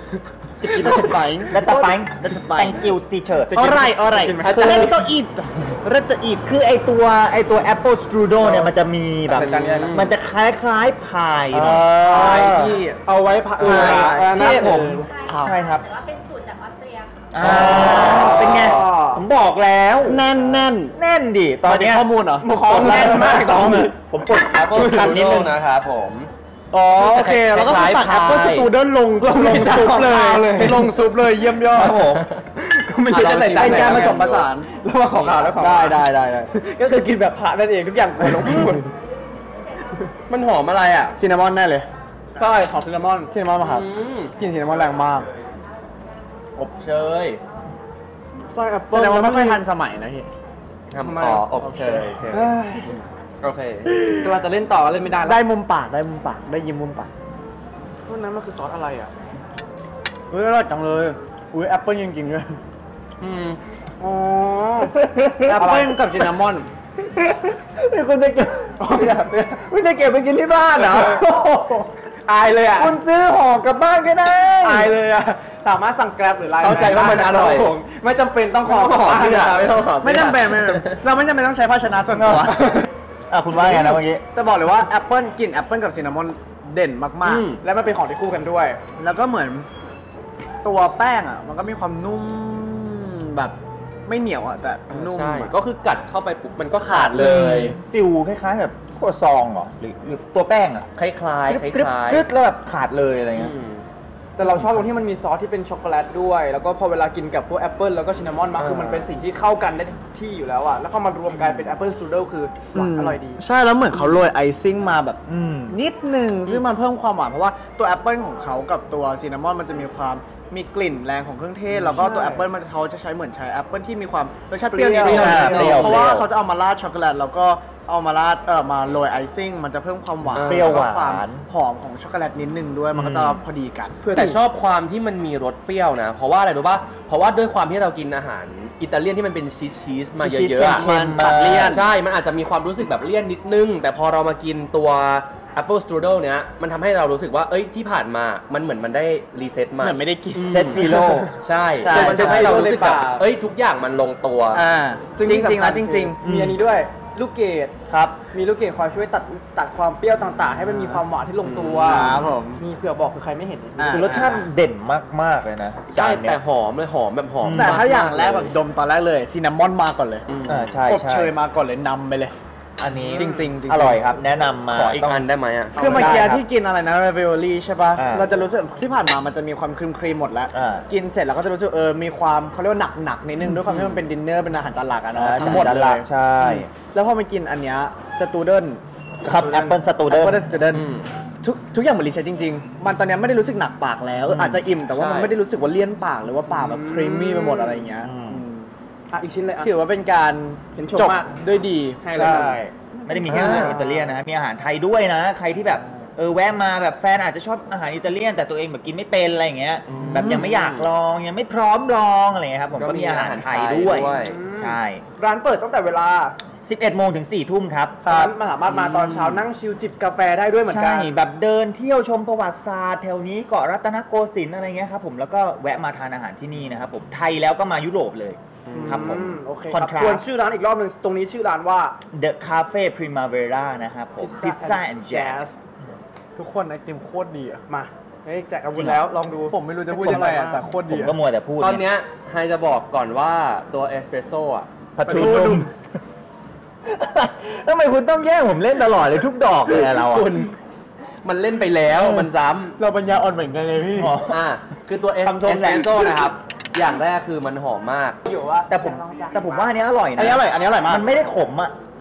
that's fine That's fine That's fine Thank you teacher alright alright คือ let's eat let's eat คือไอตัวไอตัว Apple Strudel เนี่ยมันจะมีแบบใส่จานนี้นะมันจะคล้ายๆพายเอเนาะอพายที่เอาไว้พักพายหน้าผมใช่ครับแต่ว่าเป็นสูตรจากออสเตรียอ่าเป็นไง ผมบอกแล้วแน่นแน่นแน่นดิ ตอนเนี้ยข้อมูลเหรอของแน่นมากน้องผมกด Apple คันนิดนึ Strudel งนะครับผมอ๋อโอเค แล้วก็คือตักคล้ายๆ Apple พาย Student ลงลงซุปเลย ลงซุปเลยเยี่ยมยอคดรับผมก็ไม่รู้จะใส่จานเป็นไหนการผสมผสานระหว่างของขาวและของได้ได้ได้ได้ก็คือกินแบบพระนั่นเองทุกอย่างลงไปหมดมันหอมอะไรอ่ะซินนามอนแน่เลยใช่ของซินนามอนซินนามอนมาครับอืมกลินซินนามอนแรงมากอบเชยไส้แอปแสเปิ้ลดงว่าไม่ค่อยทันสมัยนะพี่ทำทำไมอ๋ออ่ะอบเชยโอเคเอ้ยโอเคกำลังจะเล่นต่อก็เล่นไม่ได้แล้วได้มุมปากได้มุมปากได้ยิ้มมุมปากพวกนั้นมันคือซอสอะไรอ่ะเฮ้ยอร่อยจังเลยอุ้ยแอปเปิ้ลจริงๆด้วยอืมอ๋อแอปเปิ้ลกับซินนามอนนี่คุณจะเก็บคุณจะเก็บไปกินที่บ้านเหรออายเลยอ่ะคุณซื้อห่อกลับบ้านก็ได้อายเลยอ่ะสามารถสั่งแกร็บหรือไลน์เข้าใจว่ามันอร่อยไม่จำเป็นต้องขอไม่ต้องขอที่ไหนไม่ต้องขอไม่จำเป็นไม่จำเป็นเราไม่จำเป็นต้องใช้ภาชนะส่วนตัวอ่ะคุณว่าไงนะเมื่อกี้แต่บอกเลยว่าแอปเปิ้ลกลิ่นแอปเปิ้ลกับซินนามอนเด่นมากอืมและมันเป็นของที่คู่กันด้วยๆ แล้วก็เหมือนตัวแป้งอ่ะ มันก็มีความนุ่มแบบไม่เหนียวอ่ะแต่นุ่มใช่อะก็คือกัดเข้าไปปุ๊บมันก็ขาดเลยฟิลคล้ายๆแบบครัวซองเหรอหรือหรือตัวแป้งอ่ะคล้ายๆคกรึบล้ายกรึบแล้วแบบขาดเลยอะไรๆเงี้ยอืมแต่เราชอบตรงที่มันมีซอสที่เป็นช็อกโกแลตด้วย แล้วก็พอเวลากินกับพวกแอปเปิลแล้วก็ชินนามอนมาอ่าคือมันเป็นสิ่งที่เข้ากันได้ที่อยู่แล้วอ่ะ แล้วพอมารวมกันเป็นแอปเปิลสตูดิโอคือหวานอร่อยดีใช่แล้วเหมือนเขาโรยไอซิ่งมาแบบอืมนิดหนึ่งซึ่งมันเพิ่มความหวานเพราะว่าตัวแอปเปิลของเขากับตัวซินนามอนมันจะมีความมีกลิ่นแรงของเครื่องเทศ แล้วก็ตัวใช่แอปเปิลมันจะเขาจะใช้เหมือนใช้แอปเปิลที่มีความรสชาติเปรี้ยวนิดเปรี้นึยวงเปรี้ยวเพราะว่าเปรี้ยวเขาจะเอามาราดช็อกโกแลตแล้วก็เอามาราดเออมาโรยไอซิ่งมันจะเพิ่มความหวานเปรี้ยวหวานแล้ก็ความหอมของช็อกโกแลตนิดนึงด้วยมันก็จะพอดีกันแต่ชอบความที่มันมีรสเปรี้ยวนะ เพราะว่าอะไรรู้ป่ะ เพราะว่าด้วยความที่เรากินอาหารอิตาเลียนที่มันเป็นชีสชีสมาเยชีสอะๆอะเค็มๆตัดเลี่ยนมากใช่ มันอาจจะมีความรู้สึกแบบเลี่ยนนิดนึง แต่พอเรามากินตัว Apple Strudel เนี้ยมันทำให้เรารู้สึกว่าเอ้ยที่ผ่านมามันเหมือนมันได้รีเซ็ตมาเหมือนไม่ได้กินเซตซีโร่ใช่ใช่คือมันจะให้เรารู้สึกแบบในปากเอ้ยทุกอย่างมันลงตัวอ่าซึ่จริงๆแล้วจริงๆมีอันนี้ด้วยลูกเกดๆ ครับมีลูกเกดคอยช่วยตัดตัดความเปรี้ยวต่างๆ ให้มันมีความหวานที่ลงตัวครับผมมีเผื่อบอกคือใครไม่เห็นอ่าคือรสชาติเด่นมากๆเลยนะใช่จานเนี้แต่ยหอมเลยหอมแบบหอมแต่ถ้าอย่างแรกมแบบดมตอนแรกเลยซินนามอนมาก่อนเลยอืมอ่าใช่อบใช่เชยมาก่อนเลยนำไปเลยอันนี้จริงๆจริงๆอร่อยครับ แนะนำมาขออีกต้งอันได้ไหมอ่ะคือเมื่อกี้ได้ครับที่กินอะไรนะ ravioli ใช่ป่ะอ่าเราจะรู้สึกที่ผ่านมามันจะมีความครีมครีมๆหมดแล้วอ่ากินเสร็จแล้วก็จะรู้สึกเออ มีความเขาเรียกว่าหนักหนักๆนิดนึงด้วยความที่มันเป็นดินเนอร์เป็นอาหารจานหลักอะเนาะอ่าทั้งหมดจานเลหลัยกใช่แล้วพอมากินอันเนี้ยสตูเดิลครับ Apple Strudel Apple Strudel อืมทุกทุกอย่างเหมือนรีเซ็ตจริง ๆ มันตอนเนี้ยไม่ได้รู้สึกหนักปากแล้วเอออาจจะอิ่มแต่ว่ามันใช่ไม่ได้รู้สึกว่าเลี่ยนปากหรือว่าปากแบบครีมมี่ไปหมดอะไรอย่างเงี้ยอืมอืมอ่ะอีกชิ้นเลยอ่ะถือว่าเป็นการเห็นชมจบมากด้วยดีให้เลยใช่ไม่ได้มีแค่อาหารอิตาเลียนนะ มีอาหารไทยด้วยนะ ใครที่แบบเออแวะมาแบบแฟนอาจจะชอบอาหารอิตาเลียน แต่ตัวเองแบบกินไม่เป็นอะไรอย่างเงี้ยอืมแบบยังไม่อยากลองยังไม่พร้อมลองอะไรเงี้ยครับผมก็ก็มีมีอาหารไทยอาหารไทยด้วยด้วยใช่ร้านเปิดตั้งแต่เวลาสิบเอ็ดโมงถึงสี่ทุ่มครับร้านมาสามารถมาตอนเช้านั่งชิลจิบกาแฟได้ด้วยเหมือนกัใช่นแบบเดินเที่ยวชมประวัติศาสตร์แถวนี้เกาะรัตนโกสินทร์อะไรเงี้ยครับผมแล้วก็แวะมาทานอาหารที่นี่นะครับผมไทยแล้วก็มายุโรปเลยครับผมอืมโอเคคคอนรับทราทวนสชื่อร้านอีกรอบหนึง ตรงนี้ชื่อร้านว่า The Cafe Primavera นะครับผม Pizza and Jazz ทุกคนไอติมโคตรดีอะมาเฮ้ยแจกอาวุธแล้วลองดูผมไม่รู้จะพูดยังไงอะแต่โคตรผดีมอะก็มัวแต่พูดตอนเนี้ยไฮจะบอกก่อนว่าตัวเอสเปรสโซ่อะพัทุนุ่มทำไมคุณต้องแย่งผมเล่นตลอดเลยทุกดอกเลยอะเราอะคุณมันเล่นไปแล้วมันซ้เราปัญญาอ่อนเหมือนกันเลยพี่อ๋อำอ่ะคือตัวเอสทำโทษเปรสโซ่นะครับ อย่างแรกคือมันหอมมากอยู่ว่าแต่ผมแต่ผมว่าอันเนี้ยอร่อยนะอันนี้อร่อยอันนี้อร่อยมากมันไม่ได้ขมอ่ะ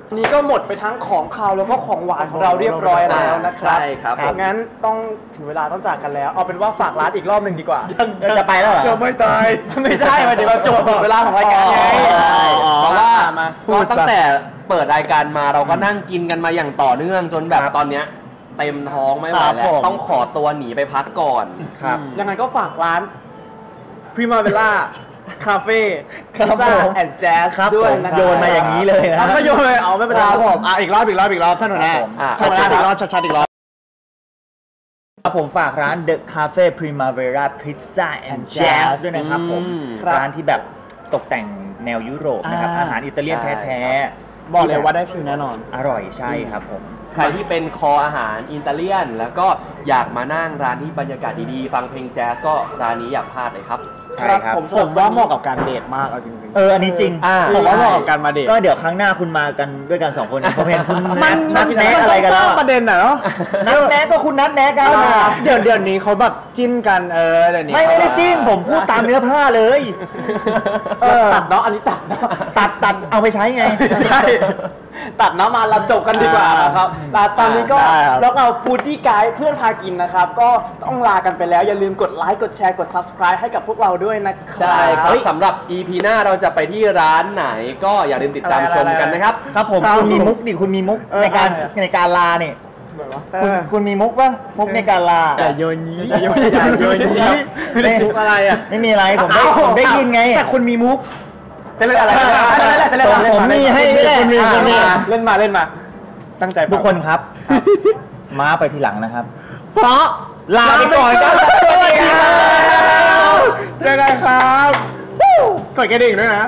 นี้ก็หมดไปทั้งของคาวแล้วก็ของหวานของเราเรียบร้อยแล้วนะครับใช่ครับผมงั้นต้องถึงเวลาต้องจากกันแล้ว เอาเป็นว่าฝากร้านอีกรอบหนึ่งดีกว่าจะไปแล้วเหรอจะไม่ตายไม่ใช่หมายถึงว่าโจทย์หมดเวลาของรายการไงอ๋อเพราะว่ามาก็ตั้งแต่เปิดรายการมาเราก็นั่งกินกันมาอย่างต่อเนื่องจนแบบตอนเนี้ยเต็มท้องไม่ไหวครับแล้วผมต้องขอตัวหนีไปพักก่อนครับยังไงก็ฝากร้าน Primavera Cafe ครับ Pizza ผม and Jazz ครับด้วยผมนะโยนมาอย่างนี้เลยนะเอาก็โยนเลยเอาไม่เป็นไรครับผมอ่ะอีกรอบอีกรอบอีกรอบท่านหัวหน้าครับผมอ่ะชัดๆอีกรอบชัดๆอีกรอบครับผมฝากร้าน The Cafe Primavera Pizza and Jazz ด้วยนะครับผมอืมร้านที่แบบตกแต่งแนวยุโรปนะครับอ่าอาหารอิตาเลียนใช่แท้ครับๆบอกเลยว่าได้ฟิลแน่นอนอร่อยใช่ครับผมใครที่เป็นคออาหารอิตาเลียน แล้วก็อยากมานั่งร้านที่บรรยากาศดีๆ ฟังเพลงแจ๊สก็ร้านนี้อย่าพลาดเลยครับใช่ครับผมผมว่าเหมาะกับการเดทมากเอาจริงๆเอออันนี้จริงอ่าผมว่าเหมาะกับการมาเดทก็เดี๋ยวครั้งหน้าคุณมากันด้วยกันสองคนนะผมเห็นคุณมันันดนัดแนะอะไรกันสแล้ร้าว งประเด็นน่ะเนาะนัดแนะก็คุณนัดแนะกันนะเดี๋ยวเดี๋ยวนี้เขาแบบจิ้นกันเออเดี๋ยวนี้ไม่ไม่ได้จิ้นผมพูดตามเนื้อผ้าเลยเออตัดเนาะอันนี้ตัดเนาะตัดตัดเอาไปใช้ไงใช่ตัดเนาะมาเราจบกันดีกว่านะครับแต่ตอนนี้ก็ได้ครับแล้วเราฟูดดี้ไกด์เพื่อนพากินนะครับ ก็ต้องลากันไปแล้ว อย่าลืมกดไลค์กดแชร์กด Subscribe ให้กับพวกเราด้วยนะครับใช่ครับสำหรับ อี พี หน้าเราจะไปที่ร้านไหนก็อย่าลืมติดตามอะไรชมกันนะครับครับผมครับคุณมีมุกดิคุณมีมุกเออในการอะไรอะในการลาเนี่ยเอคุณอคุณมีมุกปะมุกในการลาอย่าโยนนี้อย่าโยนอย่าโยนอย่าโยนไม่ได้มุกอะไรอ่ะไม่มีอะไรผมได้เอ้าผมได้ยินไงแต่คุณมีมุกจะเล่นอะไรจะเล่นอะไรจะเล่นอะไรผมมีให้ก็ได้คุณมีอ่าคุณมีเล่นมาเล่นมา ตั้งใจฟังทุกคนครับ ม้าไปทีหลังนะครับเพราะลาไปก่อนครับสวัสดีครับเจอกันครับกดกระดิ่งด้วยนะ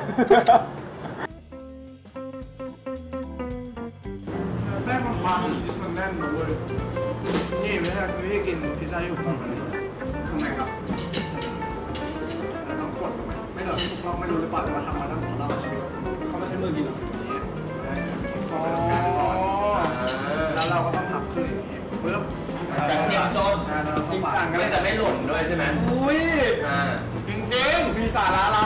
แป้งมันบางชิ้นมันแน่นนะเว้ยนี่ไม่ใช่ไม่ใช่กินพิซซ่าที่ถูกต้องมันทำไงครับเราต้องกดลงไปไม่เหรอถูกต้องไม่รู้หรือเปล่าแต่ว่าทำมาตั้งแต่เราชีวิตเขาไม่ใช้มือกินหรอนี่เขาไปทำการก่อนแล้วเราก็ต้องพับขึ้นอย่างนี้ปึ๊บจริงจนใช่แล้วเราก็ปาดมันจะไม่หล่นด้วยใช่ไหมอุ้ยอ่าจริงๆมีสาระอะไร